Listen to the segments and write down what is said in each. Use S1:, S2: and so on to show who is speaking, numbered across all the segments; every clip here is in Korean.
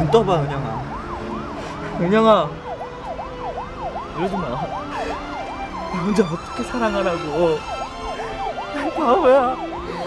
S1: 눈 떠봐, 은영아. 은영아, 이러지 마. 나 혼자 어떻게 사랑하라고. 바보야.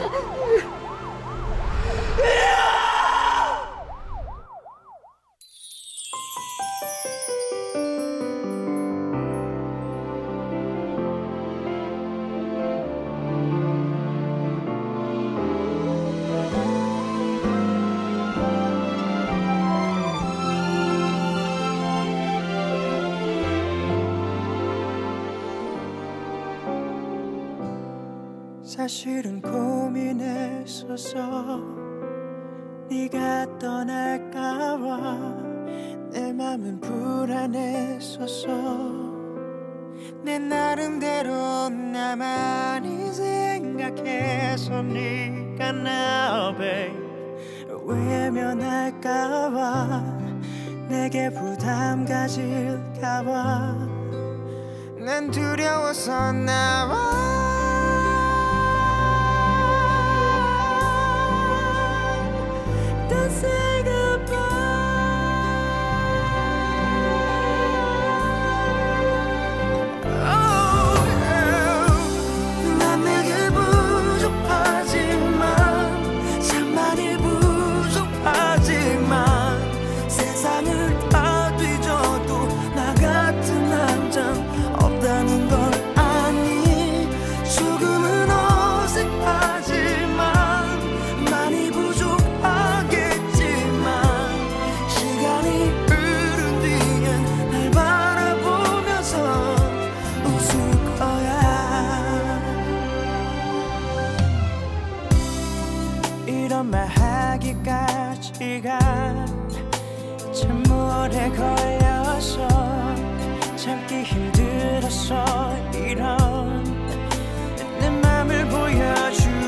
S2: 사실은 고민했었어. 네가 떠날까봐 내 맘은 불안했었어. 내 나름대로 나만이 생각해서 네가 나 babe 외면할까봐 내게 부담 가질까봐 난 두려워서 나와. Don't say goodbye. Oh, 난 내게 부족하지만 참 많이 부족하지만 세상을 다 뒤져도 나 같은 남자는 없다는 걸 아니. 조금은 어색하지만 많이 이런 말 하기까지가 참 오래 걸렸어. 참기 힘들었어. 이런 내 맘을 보여줘.